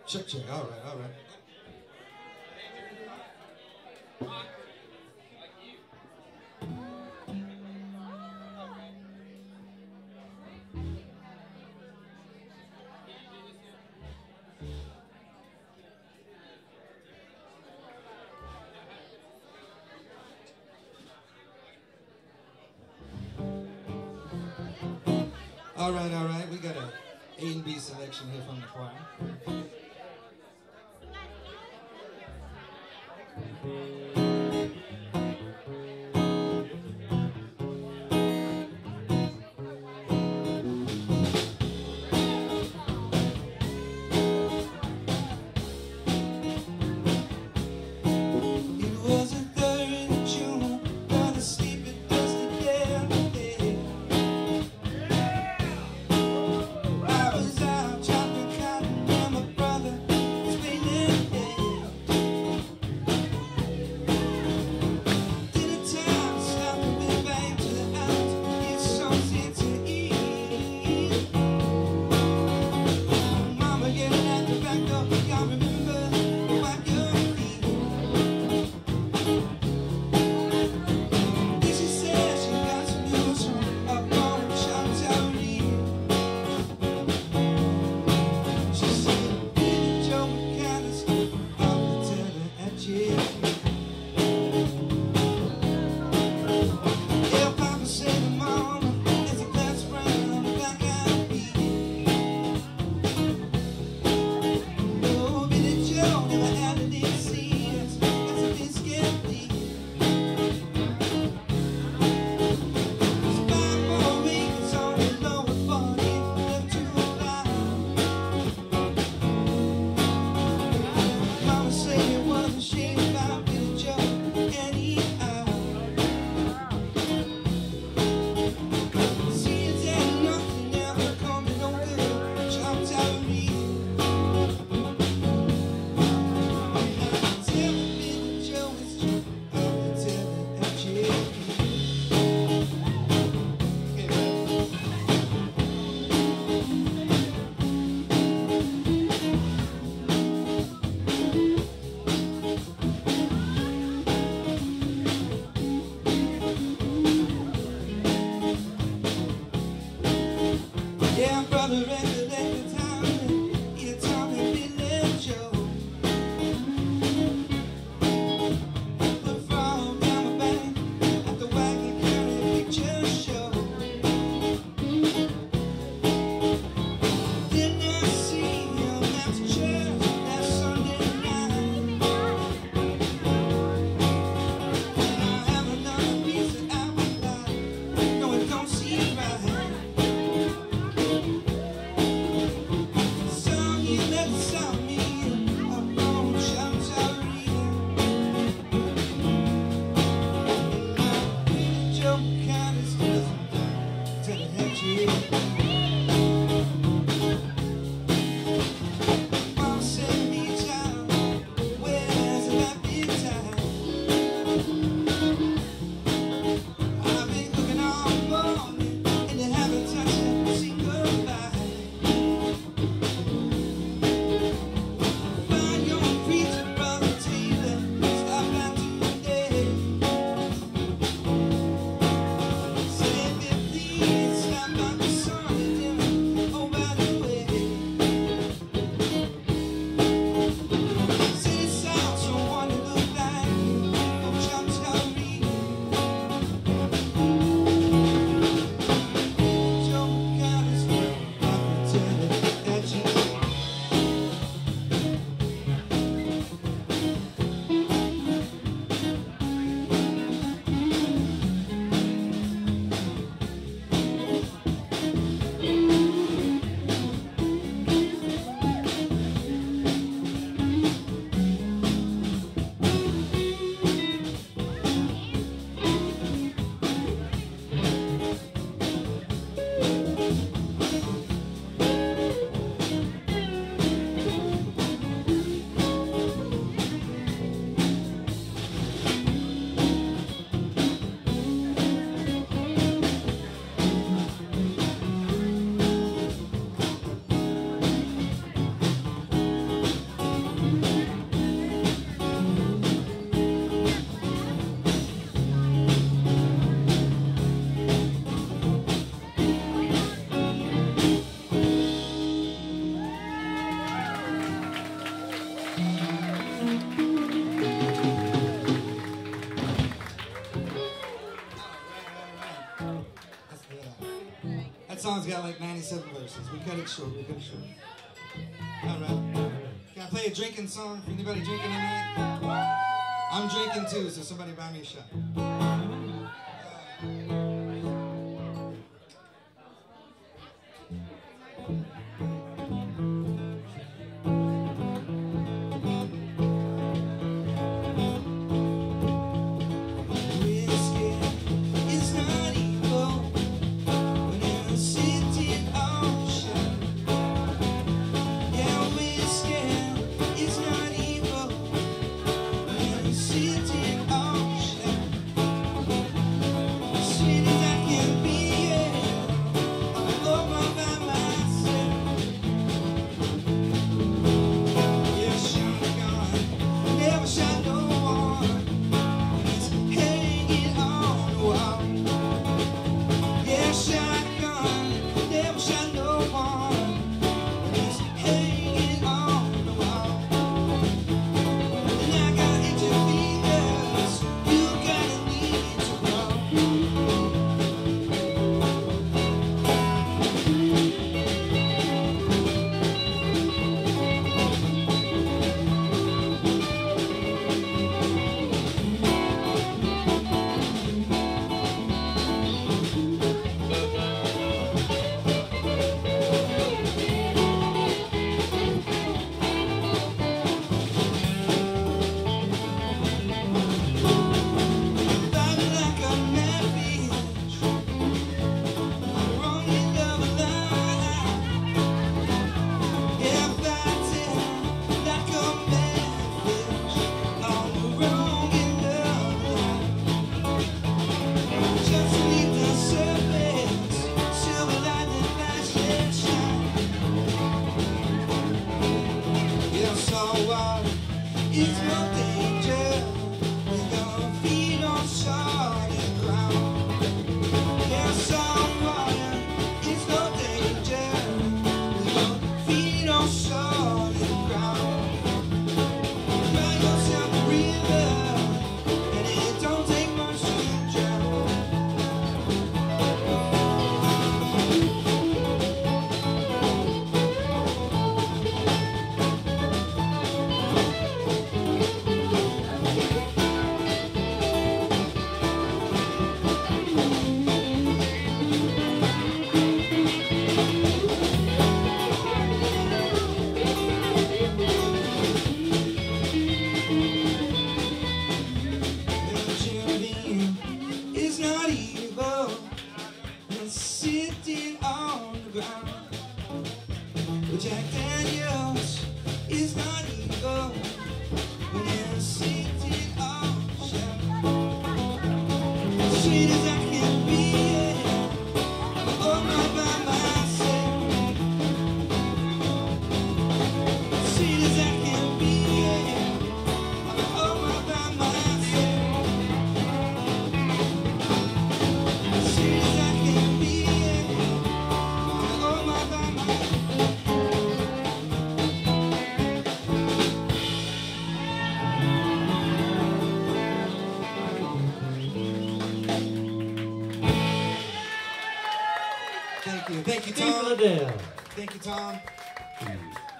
Check, check. All right, all right. All right, all right. We got a A and B selection here from the choir. It was a 3rd of June, by the sleepy dusty day. I was out chopping cotton and my brother was waiting there. song's got like 97 verses. We cut it short. All right. Can I play a drinking song for anybody drinking tonight? I'm drinking too, so somebody buy me a shot. It's no danger, we're gonna feed on solid ground. Yes, on fire, it's no danger, we're gonna feed on solid ground. Cry yourself a river, and it don't take much to drown. It's not evil, it's sitting on the ground. But Jack Daniels is not evil, when it's sitting on the shelf. Sweet as I can be, I'm all by myself. Sweet as I can be, I'm all by myself. Thank you, Tom. Liddell. Thank you, Tom.